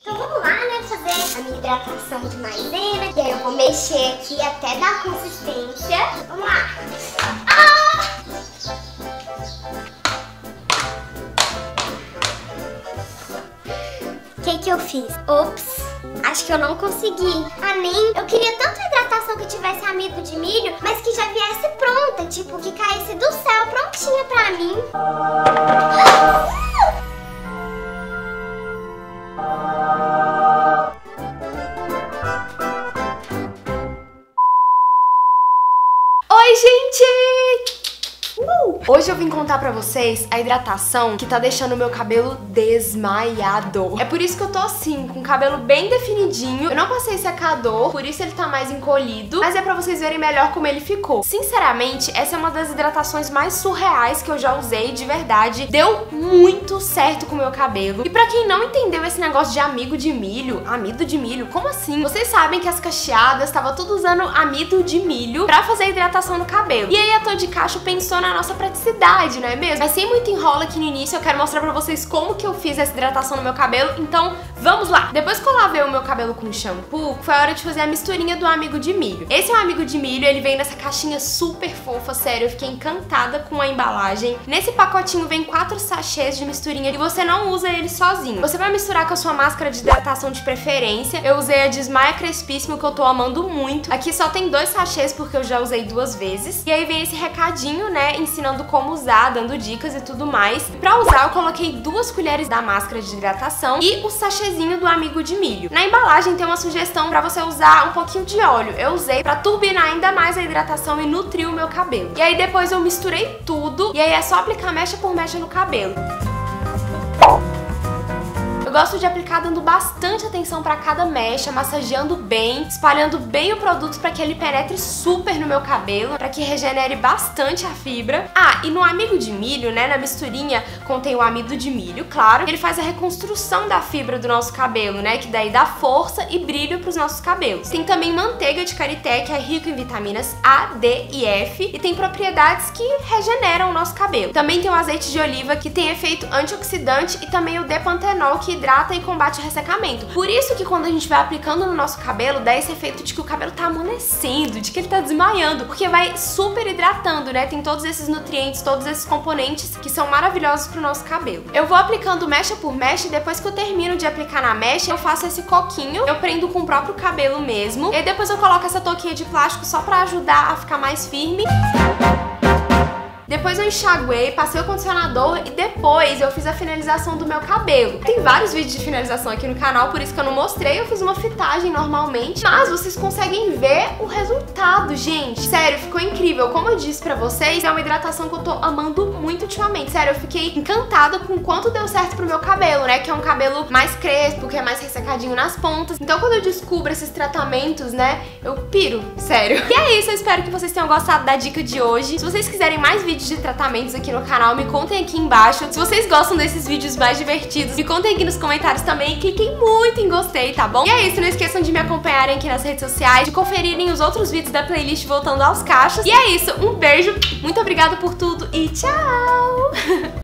Então vamos lá, né, fazer a minha hidratação de maisena. E aí eu vou mexer aqui até dar consistência. Vamos lá. O que eu fiz? Ops, acho que eu não consegui. Eu queria tanto hidratação que tivesse amido de milho, mas que já viesse pronta, tipo, que caísse do céu prontinha pra mim. Oi, gente! Hoje eu vim contar pra vocês a hidratação que tá deixando o meu cabelo desmaiado. É por isso que eu tô assim, com o cabelo bem definidinho. Eu não passei secador, por isso ele tá mais encolhido, mas é pra vocês verem melhor como ele ficou. Sinceramente, essa é uma das hidratações mais surreais que eu já usei, de verdade. Deu muito certo com o meu cabelo. E pra quem não entendeu esse negócio de amido de milho, como assim? Vocês sabem que as cacheadas estavam tudo usando amido de milho pra fazer a hidratação no cabelo. E aí a Tô de Cacho pensou na nossa praticidade, não é mesmo? Mas sem muito enrola aqui no início, eu quero mostrar pra vocês como que eu fiz essa hidratação no meu cabelo, então vamos lá! Depois que eu lavei o meu cabelo com shampoo, foi a hora de fazer a misturinha do amido de milho. Esse é o amido de milho, ele vem nessa caixinha super fofa, sério, eu fiquei encantada com a embalagem. Nesse pacotinho vem 4 sachês de misturinha e você não usa ele sozinho. Você vai misturar com a sua máscara de hidratação de preferência. Eu usei a Desmaia Crespíssimo, que eu tô amando muito. Aqui só tem 2 sachês porque eu já usei 2 vezes. E aí vem esse recadinho, né, ensinando como usar, dando dicas e tudo mais. Pra usar, eu coloquei 2 colheres da máscara de hidratação e o sachêzinho do amido de milho. Na embalagem tem uma sugestão pra você usar um pouquinho de óleo. Eu usei pra turbinar ainda mais a hidratação e nutrir o meu cabelo. E aí depois eu misturei tudo e aí é só aplicar mecha por mecha no cabelo. Eu gosto de aplicar dando bastante atenção pra cada mecha, massageando bem, espalhando bem o produto pra que ele penetre super no meu cabelo, pra que regenere bastante a fibra. Ah, e no amido de milho, né, na misturinha contém o amido de milho, claro. Ele faz a reconstrução da fibra do nosso cabelo, né, que daí dá força e brilho pros nossos cabelos. Tem também manteiga de karité, que é rico em vitaminas A, D e F, e tem propriedades que regeneram o nosso cabelo. Também tem o azeite de oliva, que tem efeito antioxidante, e também o D-pantenol, que hidrata e combate o ressecamento. Por isso que quando a gente vai aplicando no nosso cabelo, dá esse efeito de que o cabelo tá amolecendo, de que ele tá desmaiando, porque vai super hidratando, né? Tem todos esses nutrientes, todos esses componentes que são maravilhosos pro nosso cabelo. Eu vou aplicando mecha por mecha e depois que eu termino de aplicar na mecha, eu faço esse coquinho, eu prendo com o próprio cabelo mesmo, e depois eu coloco essa touquinha de plástico só pra ajudar a ficar mais firme. Depois eu enxaguei, passei o condicionador e depois eu fiz a finalização do meu cabelo. Tem vários vídeos de finalização aqui no canal, por isso que eu não mostrei, eu fiz uma fitagem normalmente, mas vocês conseguem ver o resultado, gente. Sério, ficou incrível. Como eu disse pra vocês, é uma hidratação que eu tô amando muito ultimamente. Sério, eu fiquei encantada com o quanto deu certo pro meu cabelo, né? Que é um cabelo mais crespo, que é mais ressecadinho nas pontas. Então quando eu descubro esses tratamentos, né, eu piro, sério. E é isso, eu espero que vocês tenham gostado da dica de hoje. Se vocês quiserem mais vídeos de tratamentos aqui no canal, me contem aqui embaixo. Se vocês gostam desses vídeos mais divertidos, me contem aqui nos comentários também. Cliquem muito em gostei, tá bom? E é isso, não esqueçam de me acompanharem aqui nas redes sociais, de conferirem os outros vídeos da playlist Voltando aos Cachos. E é isso, um beijo, muito obrigada por tudo e tchau!